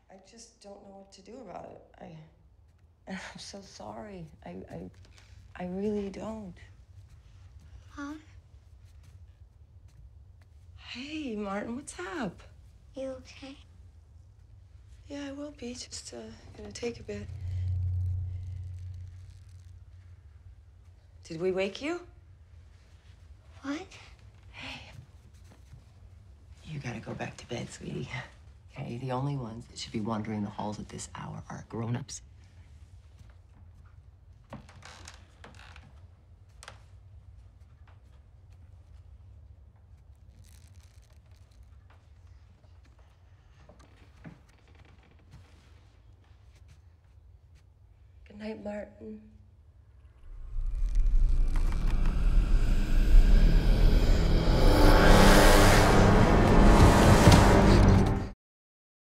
I just don't know what to do about it. I'm so sorry. I really don't. Mom? Hey, Martin, what's up? You okay? Yeah, I will be. Just gonna take a bit. Did we wake you? What? Hey. You gotta go back to bed, sweetie. Okay, the only ones that should be wandering the halls at this hour are grown-ups. Good night, Martin.